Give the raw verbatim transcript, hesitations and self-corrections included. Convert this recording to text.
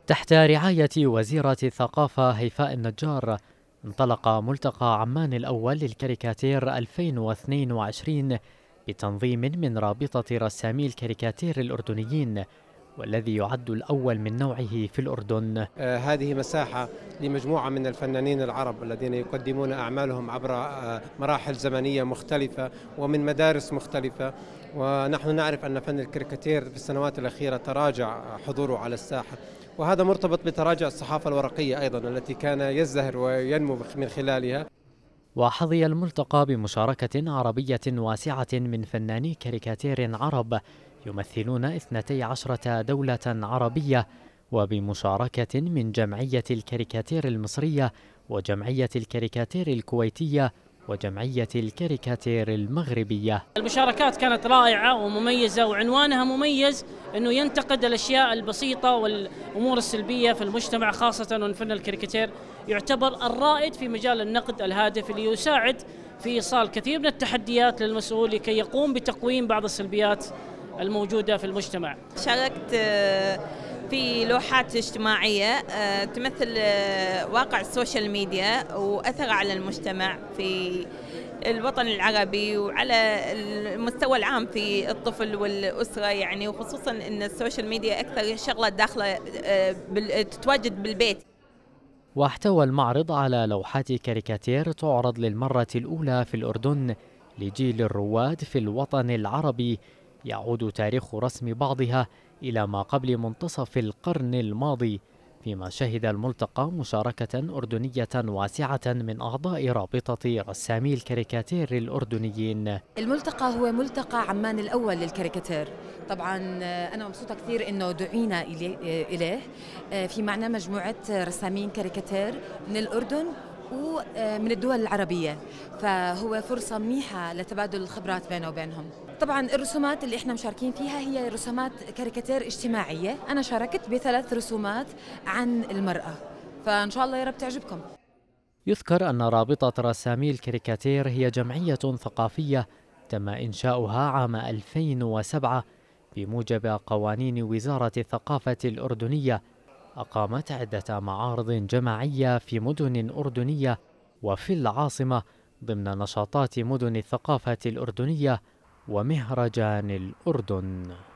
تحت رعاية وزيرة الثقافة هيفاء النجار، انطلق ملتقى عمان الأول للكاريكاتير ألفين واثنين وعشرين بتنظيم من رابطة رسامي الكاريكاتير الأردنيين، والذي يعد الأول من نوعه في الأردن. آه هذه مساحة لمجموعة من الفنانين العرب الذين يقدمون أعمالهم عبر آه مراحل زمنية مختلفة ومن مدارس مختلفة، ونحن نعرف أن فن الكاريكاتير في السنوات الأخيرة تراجع حضوره على الساحة، وهذا مرتبط بتراجع الصحافة الورقية أيضا التي كان يزدهر وينمو من خلالها. وحظي الملتقى بمشاركة عربية واسعة من فناني كاريكاتير عرب يمثلون اثنتي عشرة دولة عربية، وبمشاركة من جمعية الكاريكاتير المصرية وجمعية الكاريكاتير الكويتية وجمعية الكاريكاتير المغربية. المشاركات كانت رائعة ومميزة، وعنوانها مميز أنه ينتقد الأشياء البسيطة والأمور السلبية في المجتمع، خاصة وأن فن الكاريكاتير يعتبر الرائد في مجال النقد الهادف اللي يساعد في إيصال كثير من التحديات للمسؤول لكي يقوم بتقويم بعض السلبيات الموجودة في المجتمع. شاركت في لوحات اجتماعية تمثل واقع السوشيال ميديا وأثر على المجتمع في الوطن العربي وعلى المستوى العام في الطفل والأسرة، يعني وخصوصا أن السوشيال ميديا أكثر شغلة داخلة تتواجد بالبيت. واحتوى المعرض على لوحات كاريكاتير تعرض للمرة الأولى في الأردن لجيل الرواد في الوطن العربي، يعود تاريخ رسم بعضها إلى ما قبل منتصف القرن الماضي، فيما شهد الملتقى مشاركة أردنية واسعة من أعضاء رابطة رسامي الكاريكاتير الأردنيين. الملتقى هو ملتقى عمان الأول للكاريكاتير، طبعا أنا مبسوطة كثير إنه دعينا إليه في معنا مجموعة رسامين كاريكاتير من الأردن ومن الدول العربية، فهو فرصة منيحة لتبادل الخبرات بينه وبينهم. طبعا الرسومات اللي احنا مشاركين فيها هي رسومات كاريكاتير اجتماعية، أنا شاركت بثلاث رسومات عن المرأة، فإن شاء الله يا رب تعجبكم. يذكر أن رابطة رسامي الكاريكاتير هي جمعية ثقافية تم إنشاؤها عام ألفين وسبعة بموجب قوانين وزارة الثقافة الأردنية، أقامت عدة معارض جماعية في مدن أردنية وفي العاصمة ضمن نشاطات مدن الثقافة الأردنية ومهرجان الأردن.